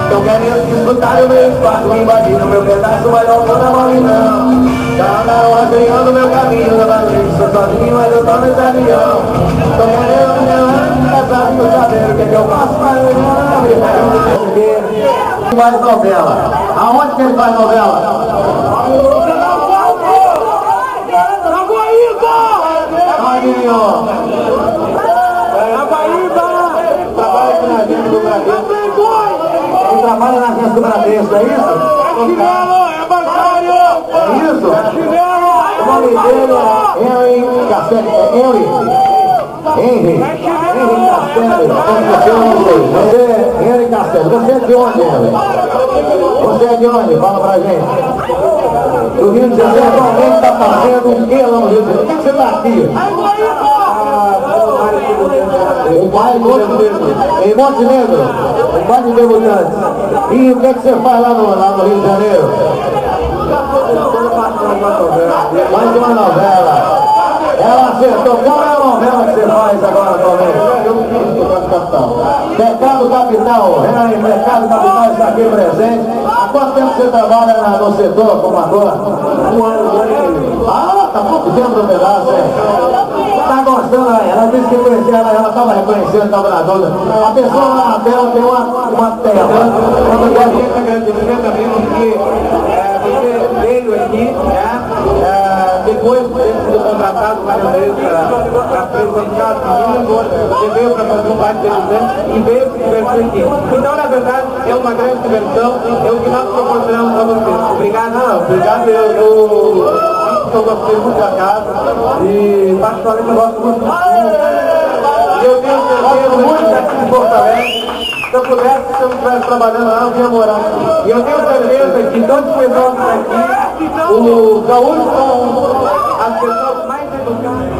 Tô querendo disputar o meu espaço, invadindo meu pedaço, mas não tô na mão não. Cada um rastreando meu caminho, levando sou sozinho, mas eu tô nesse avião. Tô querendo meu ano, casado com saber o que eu faço, mas eu não me faz novela. Aonde que ele faz novela? Adivinhou? Na Bahia! Trabalha aqui na agência do Bradesco. Ele trabalha na agência do Bradesco, é isso? Chinelo, é bancário! É isso? É chinelo! O nome dele é Henry Castelli. Henry Castelli. Você eu não sei. Você é Henry Castelli. Você é de onde, Henry? Você é de onde? Fala pra gente. Do Rio de Janeiro, alguém está fazendo o que lá no Rio de Janeiro? Por que você está aqui? O baile em Montenegro, o baile de debutantes. E o que você faz lá no Rio de Janeiro? Mais uma novela. Ela acertou. Qual é a novela que você faz agora atualmente? Pecado Capital. Henry, Pecado Capital está aqui presente. Há quanto tempo você trabalha no setor como ator? Um ano. Ah, tá pouco tempo no pedaço, tá gostando aí? Ela disse que conhecia ela estava reconhecendo, estava na dúvida. A pessoa lá na tela tem uma tela. Eu gostaria de agradecer também porque você veio aqui, depois de ter sido contratado várias vezes para presentear as meninas, você veio para fazer um baile de e veio se divertir aqui. Então, na verdade, é uma grande diversão, é o que nós proporcionamos para vocês. Obrigado, obrigado, eu gostei muito da casa e particularmente eu gosto muito do filme. E eu tenho certeza muito daqui de Porto Alegre. Se eu pudesse, se eu não estivesse trabalhando lá, eu ia morar aqui. E eu tenho certeza que todos os pessoas aqui, os gaúchos são as pessoas mais educadas.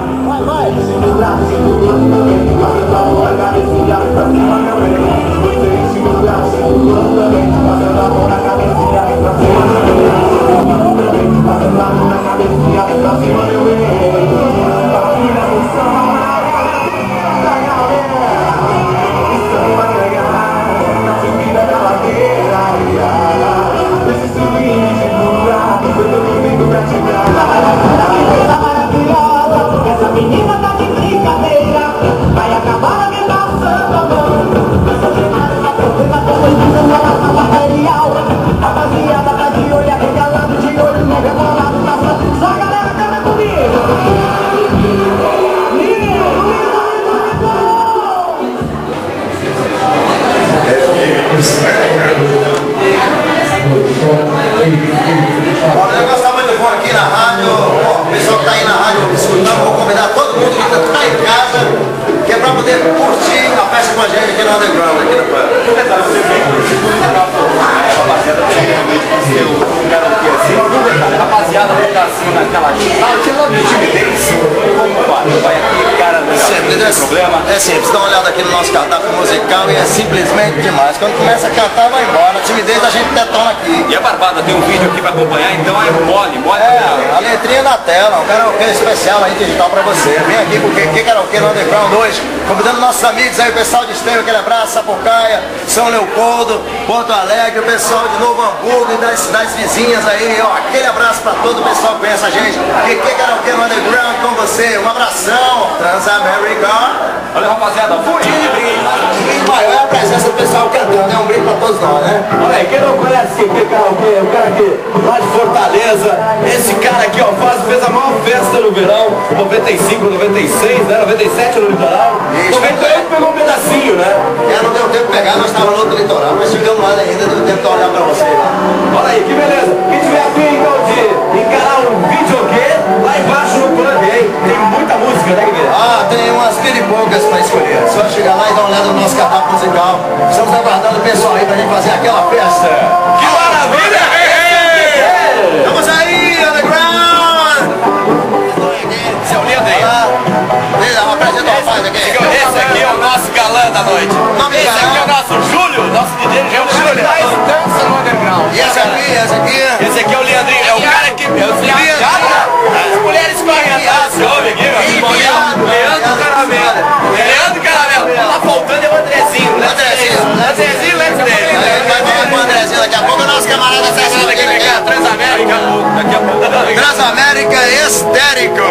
Essa menina tá de brincadeira, vai acabar me passando a mão. Essa semana tá problema, tô precisando da material. Rapaziada tá de olho, arregalado de olho, no rebolado, tá só a galera canta comigo. Olha, eu gostava muito bom aqui na rádio, o pessoal que está aí na rádio escutando, vou convidar todo mundo que está em casa, que é para poder curtir a festa com a gente aqui no Underground, aqui no Pano. Rapaziada, tá assim naquela timidez, vai aqui, cara, Sempre, não tem problema. É simples, dá uma olhada aqui no nosso cardápio musical e é simplesmente demais. Quando começa a cantar, vai embora. A timidez a gente detona aqui. E a Barbada tem um vídeo aqui pra acompanhar, então é mole. É, a letrinha na tela, um karaokê especial aí digital pra você. Vem aqui porque que karaokê no Underground hoje, convidando nossos amigos aí, o pessoal de Esteio, aquele abraço, Sapucaia, São Leopoldo, Porto Alegre, o pessoal de Novo Hamburgo e das cidades vizinhas aí, ó, aquele abraço pra todo o pessoal que conhece a gente. Que karaokê no Underground com você, um abração, Transamérica. Olha, rapaziada, fui! E maior é a presença do pessoal cantando, é um brinco pra todos nós, né? Olha aí, quem não conhece esse karaokê, o cara aqui lá de Fortaleza, esse cara aqui, ó, fez a maior festa no verão, 95, 96, né, 97 no litoral, Isso. 98 pegou um pedacinho, né? Não deu tempo de pegar, nós estávamos no outro litoral, mas ficamos lá ainda, deu tempo de olhar pra você lá. Olha aí, que beleza. Quem tiver afim, então, de encarar um videokê, lá embaixo no plano, hein? Tem muita música, né, Guilherme? Ah, tem umas mil e poucas pra escolher. Só chegar lá e dar uma olhada no nosso cardápio musical. Estamos aguardando o pessoal aí pra gente fazer aquela festa. Que maravilha! Vamos aí, Underground! Esse é o lindo aí. Apresenta o rapaz aqui. Esse aqui é o nosso galã da noite. Esse aqui é o nosso Júlio, nosso DJ, é o Júlio. Dança no Underground. E esse aqui? Esse aqui é o Leandrinho, é o cara que... As mulheres correm atrás, você ouve aqui, meu? Leandro Caramelo. Leandro Caramelo. Tá faltando é o Andrezinho. Andrezinho, Let's dele. camarada Transamérica, daqui a pouco. Transamérica Histérico.